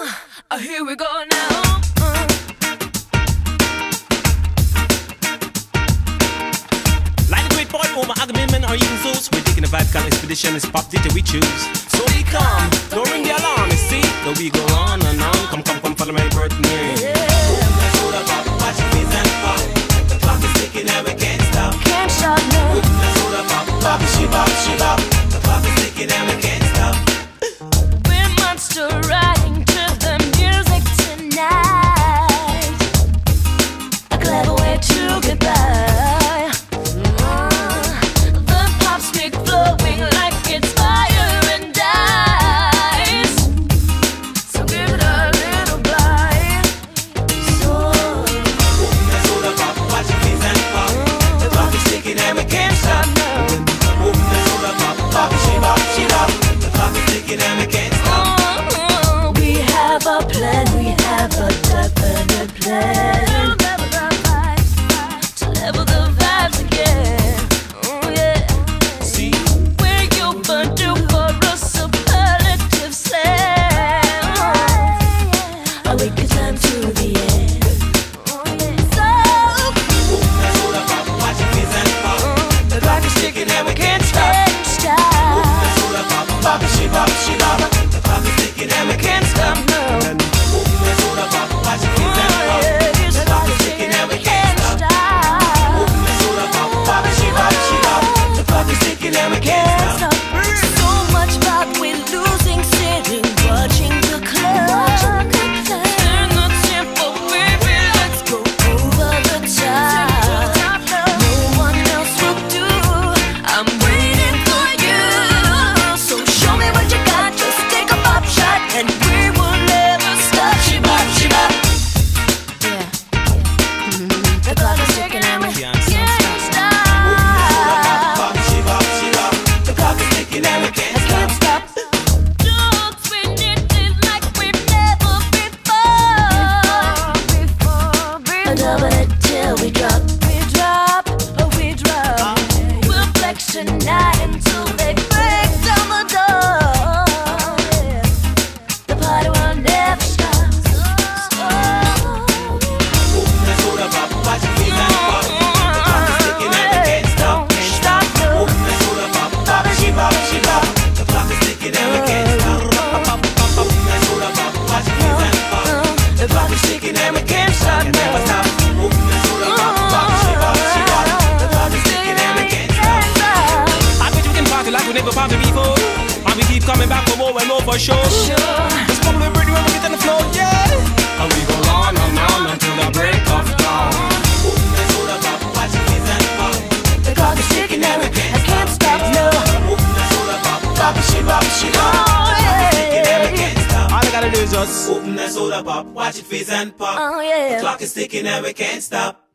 Here we go now. Like the great boy Omar Agamemnon or even Zeus, we're taking a vibe called Expedition. It's pop DJ we choose. So we come, don't ring the alarm, you see. Though we go on and on. Come, follow my birthday. Hold up, watch your face and pop. The clock is ticking and we can't stop. Can't stop now. Hold up, pop, she bop. The clock is ticking and we can't stop. We're monster riding to the music tonight. A clever way to get by. The pop stick flowing like it's fire and ice. So give it a little bite. Hold up, watch your face and pop. The clock is ticking and we can't stop. Hold up, pop, she bop. The clock is ticking and we can't stop. We have a plan, we have a definite plan to level the vibes again. Oh yeah. See, We're overdue for a superlative slam. A wicked time to the end. Oh yeah. So hold up, watch your face and pop. the clock is ticking and we can't stop. Hold up, pop, she bop. The clock is ticking and we can't stop. No. Hold up, watch your face and pop. The clock is ticking and we can't stop. Hold up, pop, she bop. The clock is ticking and we can't stop. So much about we're losing, sitting, watching the clock. Turn the tempo, baby, let's go over the top. No one else will do. I'm waiting for you. So show me what you got. Just take a pop shot, and we will never stop. She bop. Yeah. The clock is ticking and we can't stop. Pop, she bop. The clock is ticking and we can't stop. Can't stop. Don't spin it like we've never before. Double it till we drop. We'll flex tonight until they break down the door. The party will never stop. Hold up, watch your face and pop. The clock is ticking and we can't stop. Stop, no. Hold up, pop, she bop. The clock is ticking and we can't stop. Hold up, watch your face and pop. The clock is ticking and we can't stop. Never stop. Hold up, pop, she bop. The clock is ticking and we can't stop. I bet you can party like we never party before. And we keep coming back for more and more for sure. It's probably pretty when we get on the floor, yeah. And we go on and on until the break of dawn. Hold up, watch your face and pop. The clock is ticking and I can't stop, no. Hold up, pop, she bop. Oh, yeah. All I gotta do is just Open that soda pop, watch it fizz and pop. Oh, yeah. The clock is ticking and we can't stop.